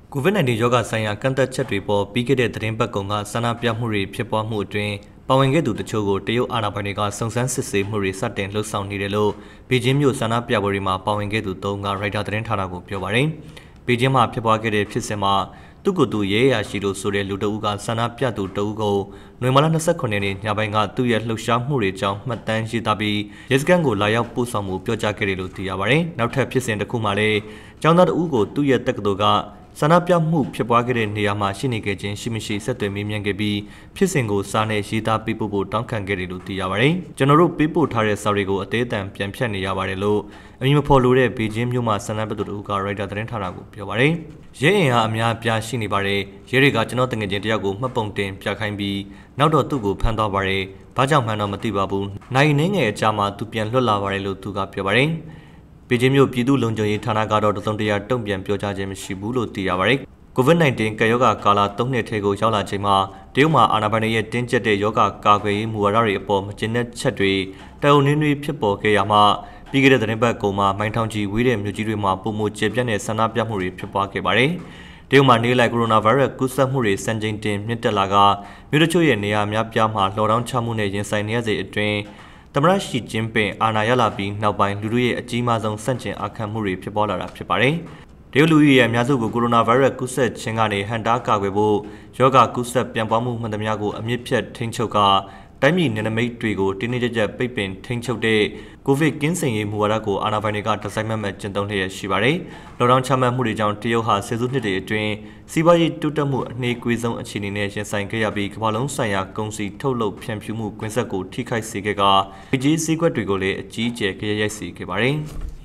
COVID-19 ရောဂါဆိုင်ရာကန့်သတ်ချက်တွေပေါ်ပြီးခဲ့တဲ့သတင်းပတ်ကုံကဆန္ဒပြမှုတွေဖြစ်ပွားမှုအတွင်းပါဝင်ခဲ့သူတချို့ကိုတရုတ်အာဏာပိုင်တွေကစုံစမ်းစစ်ဆေးမှုတွေစတင်လှုပ်ဆောင်နေတယ်လို့ဘေကျင်းမြို့ဆန္ဒပြပွဲတွေမှာပါဝင်ခဲ့သူ၃ကရိုက်တာသတင်းဌာနကိုပြောပါတယ်။ဘေကျင်းမှာဖြစ်ပွားခဲ့တဲ့ဖြစ်စဉ်မှာသူကိုယ်သူရဲရရှိလို့ဆိုတဲ့လူတအုပ်ကဆန္ဒပြသူတအုပ်ကိုနိုဝင်ဘာလ29ရက်နေ့ညပိုင်းကသူ့ရဲ့လှုပ်ရှားမှုတွေကြောင့်မှတ်တမ်းရေးသားပြီးရဲစခန်းကိုလာရောက်ပို့ဆောင်မှုပြောကြားခဲ့တယ်လို့သိရပါတယ်။နောက်ထပ်ဖြစ်စဉ်တစ်ခုမှာလည်းကျောင်းသားတအုပ်ကိုသူ့ရဲ့တက္ကသိုလ်ကဆန္ဒပြမှုဖြစ်ပွားခဲ့တဲ့နေရာမှာရှိနေခဲ့ခြင်းရှိမရှိဆက်သွယ်မေးမြန်းခဲ့ပြီးဖြစ်စဉ်ကိုစာနဲ့ရေးသားပေးပို့ဖို့တောင်းခံခဲ့တယ်လို့သိရပါတယ်။ကျွန်တော်တို့ပေးပို့ထားတဲ့စာတွေကိုအသေးအတန်ပြန်ဖြတ်နေရပါတယ်လို့အမည်မဖော်လိုတဲ့ဘေကျင်းမြို့မှာဆန္ဒပြသူတို့ကရိုက်တာသတင်းဌာနကိုပြောပါတယ်။ရဲအင်အားအများပြားရှိနေပါတယ်။ရဲတွေကကျွန်တော်တငယ်ချင်းတယောက်ကိုမှတ်ပုံတင်ပြခိုင်းပြီးနောက်တော့သူ့ကိုဖမ်းသွားပါတယ်။ဘာကြောင့်မှန်းတော့မသိပါဘူး။နိုင်နေငယ်အကြာမှာသူပြန်လွတ်လာပါတယ်လို့သူကပြောပါတယ်။ဘေကျင်းမြို့ပြည်သူ့လုံခြုံရေးဌာနကတော့တစုံတရာတုံ့ပြန်ပြောကြားခြင်းမရှိဘူးလို့သိရပါတယ်။ COVID-19 ကပ်ရောဂါကာလ3နှစ်ထဲကိုရောက်လာချိန်မှာတရုတ်မှာအာဏာပိုင်တွေရဲ့တင်းကျပ်တဲ့ရောဂါကာကွယ်ရေးမူဝါဒတွေအပေါ်မကျေနပ်ချက်တွေတအုံနှင်းတွေဖြစ်ပေါ်ခဲ့ရမှာပြီးခဲ့တဲ့သတင်းပတ်ကုန်မှာမိုင်းထောင်ကြီးဝေးတဲ့မြို့ကြီးတွေမှာပုံမကျေပြတ်တဲ့ဆန္ဒပြမှုတွေဖြစ်ပွားခဲ့ပါတယ်။တရုတ်မှာနေလိုက်ကိုရိုနာဗိုင်းရပ်စ်ကူးစက်မှုတွေစံချိန်တင်မြင့်တက်လာကမြို့တချို့ရဲ့နေရာများပြားမှာလှော်ဒေါင်းချမှုနဲ့ရင်ဆိုင်နေရစေအတွင်းသမရရှိကျင်းပင်အာဏာရလာပြီးနောက်ပိုင်းလူတို့ရဲ့အကြီးမားဆုံးစန့်ကျင်အာခံမှုတွေဖြစ်ပေါ်လာတာဖြစ်ပါတယ်။တရုတ်လူကြီးရဲ့အများစုကိုကိုရိုနာဗိုင်းရပ်စ်ကူးစက်ခြင်းကနေဟန်တာကာကွယ်ဖို့ရောဂါကူးစက်ပြန့်ပွားမှုမှန်သမျှကိုအမြင့်ဖြတ်ထိန်းချုပ်ကတိုင်းပြည်နယ်နိမိတ်တွေကိုတင်းတင်းကြပ်ပိတ်ပင်ထိန်းချုပ်တဲ့ကိုဗစ်ကင်းစင်ရေးမူဝါဒကိုအာဏာပိုင်တွေကဒီဇိုင်းမဲ့ကျင့်သုံးလျက်ရှိပါတယ်။လော်ဒေါင်းချမှတ်မှုတွေကြောင့်တရုတ်ဟာဆယ်စုနှစ်တွေအတွင်းစီးပွားရေးတိုးတက်မှုအနှေးကွေးဆုံးအခြေအနေနဲ့ရင်ဆိုင်ခဲ့ရပြီးကမ္ဘာလုံးဆိုင်ရာကုန်စည်ထုတ်လုပ်ဖြန့်ဖြူးမှုကွင်းဆက်ကိုထိခိုက်စေခဲ့ကပြည်ကြီးစည်းကွက်တွေကိုလည်းအကြီးအကျယ်ကြရိုက်စေခဲ့ပါတယ်။